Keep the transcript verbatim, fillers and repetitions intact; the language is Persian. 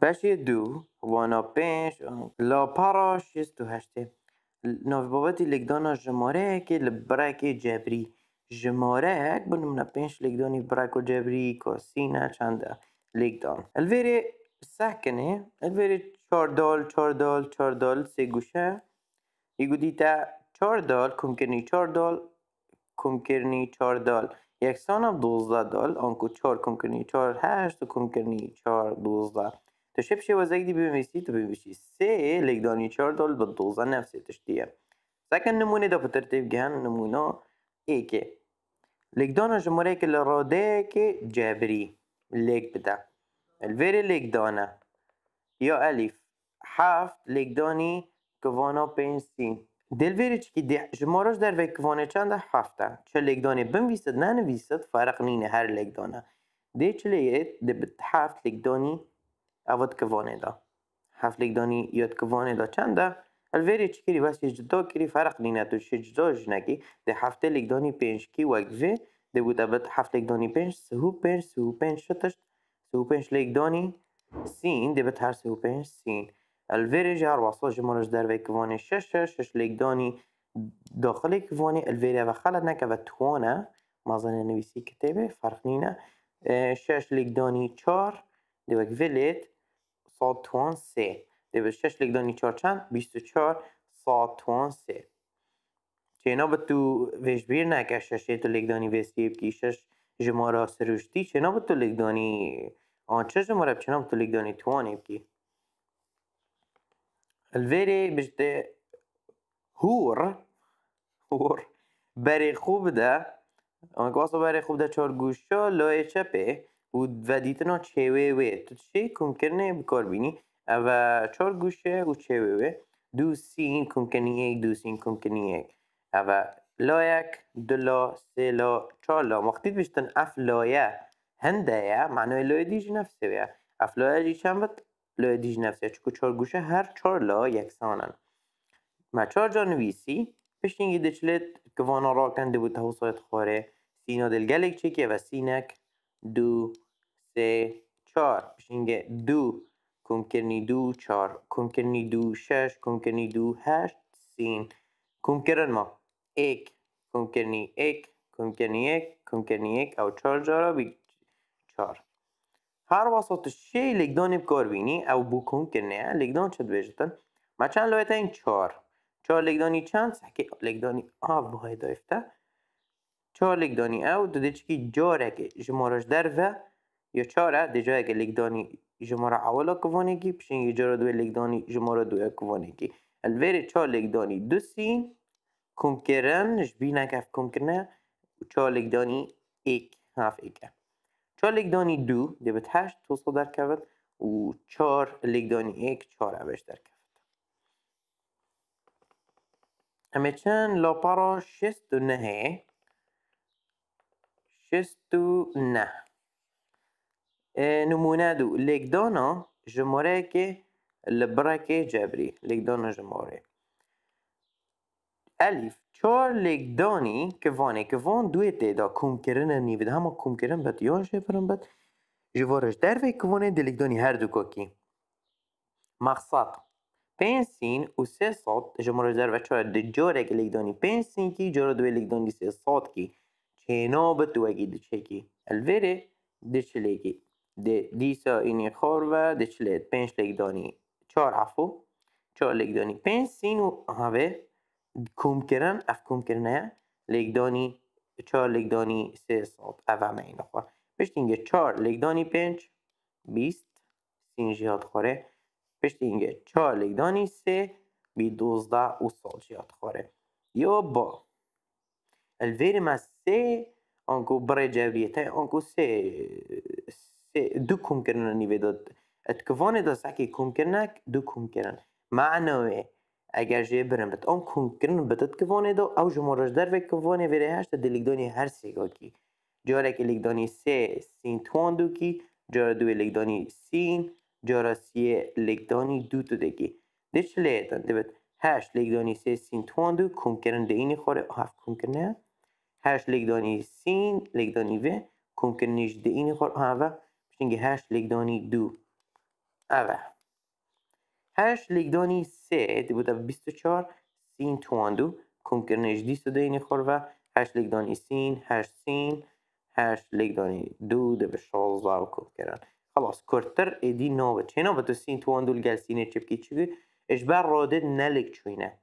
باشی دو وانا پنج لا پارا شست و هشته ناف بابتی لگدانا جماره که لبرک جبری جماره اک بنمنا پنج لگدانی برک و جبری که سینه چنده لگدان الویری سکنه الویری چار دال چار دال چار دال سه گوشه یگو دیتا چار دال کم کرنی چار دال کم کرنی چار دال یکسان هم دوزده دال آنکو چار کم کرنی چار هشت و کم کرنی چار دوزده تو شب شو وزاك دي بميسي تو بمشي سي لقداني چار دول بالدوزة نفسي تشتيه سكن نمونة دا بترتيب جهان نمونة ايكي لقدانا جمهوريك الراديك جابري ليك بدا الفيري لقدانا يا ألف حفت لقداني كوانا بين سين دل ویری چی که دی جمارش در وی کوانه چند هفته چه لگدانی بنویسد نه نویسد فرق نینه هر لگدانه دی چه لیت دی بت هفت لگدانی اوت کوانه دا هفت لگدانی یاد کوانه دا چنده الویری چی کری بس جدا کری فرق نینه تو چه جدا جنگی دی هفته لگدانی پنج کی وقفه دی بود ابد هفت لگدانی پنج سهو پنج سهو پنج شتش سهو پنج لگدانی سین دی بت هر سهو پنج سین الویری جار واسه جمارش در وی کوانه شش شش شش لگدانی داخل کوانه الویری و خلط نکه و توانه مازن نویسی کتابه فرق نینه شش لگدانی چار دی وک ویلیت صاد توان سه دی به شش لگدانی چار چند بیست و چار صاد توان سه چینا به تو ویش بیر نکه ششه تو لگدانی ویسی بکی شش جماره سروشتی چینا به تو لگدانی آنچه جماره چینا به تو لگدانی توانه بکی الویری بجده هور هور بری خوب ده اما واسه بری خوب ده چار گوشا لای چپه و دیتنا چهوه وه تو چه کم کرنه بکار بینی او چار گوشه و چهوه وه دو سین کم کنی یک دو سین کم کنی یک او لایک دو لا سه لا چار لا مختید بشتن اف لایه هنده یا معنی لای دیج نفسه ویا اف لایه جی چند بد لای دیج نفسه چکو چار گوشه هر چار لا یکسانن ما چار جا نویسی پشتینگی دچلت کوانا را کنده بود تهو سایت خواره سینا دلگلک چکیه و سینک دو سه چار پشتینگی دو کم کرنی دو چار کم کرنی دو شش کم کرنی دو هشت سین کم کرن ما ایک کم کرنی ایک کم کرنی ایک کم کرنی ایک او چار جارا بی چار هر واسط شی لگدان بکار بینی او بو کم کرنه لگدان چد بیجتن ما چند لایتا این چار چهار لگدانی چند سحکه لگدانی آف بهای دایفته چهار لگدانی او دو دیچکی جاره که جمارش در و یا چاره دی جایی که لگدانی جماره اولا کوانه کی پشنگی جاره دوی لگدانی جماره دوی کوانه کی الویری چهار لگدانی دو سین کم کرن نشبی نکف کم کرنه چهار لگدانی ایک هاف ایکه چهار لگدانی دو دی بت هشت توصل در کود و چهار لگدانی ایک چهار اوش در کود همه چند لاپارا شست و نهه شست و نه نمونه دو لگدانا جماره که لبرک جبری لگدانا جماره الف چار لگدانی که وانه که وان دوی تیدا کم کرن نیوید همه کم کرن بد یان شپرن بد جوارش در وی که وانه دی لگدانی هر دو کاکی مقصد پنج سین و سه سات جماره در و چار دی جاره که لگدانی پنج سین کی جاره دوی لگدانی سه سات کی چینا بد دو اگی دی چه کی الویره دی چلی کی دی دیسا اینی خور و دی چلیت پنج لگدانی چار عفو چار لگدانی پنج سین و هاوه کم کرن اف کم کرنه لگدانی چار لگدانی سه سات اوه همه این خور پشت اینگه چار لگدانی پنج بیست سین جهات خوره پشت اینگه چار لگدانی سه بی دوزده و سال جهات خوره یا با الویری ما سه آنکو برای جبریته آنکو سه سه دو کم کرنه نیوه داد اتکوانه دا ساکی کم کرنه دو کم کرن معنوه اگر جه برن بد آن کم کرن بدد کوانه دا او جمارش در و کوانه ویره هشت دی لگدانی هر سیگا کی جاره که لگدانی سه سین توان دو کی جاره دوی لگدانی سین جاره سیه لگدانی دو تو دکی دی چه لیتن دی بد هشت لگدانی سه سین توان دو کم کرن دی اینی خوره هفت کم کرنه هشت لگدانی سین لگدانی و کم کرنیش دی اینی خوره هفت پشتینگه هشت لگدانی دو اوه هشت لیگدانی سه دی بوده بیست و چهار سین تواندو کمکرنش دیست و دینی خورده هشت لیگدانی سین هشت سین هشت لیگدانی دو دی به شازده و کمکرن خلاص کرتر ایدی نوبت چه نوبت سین تواندو لگل سینه چپکی چگی اش بر راده نلک چوینه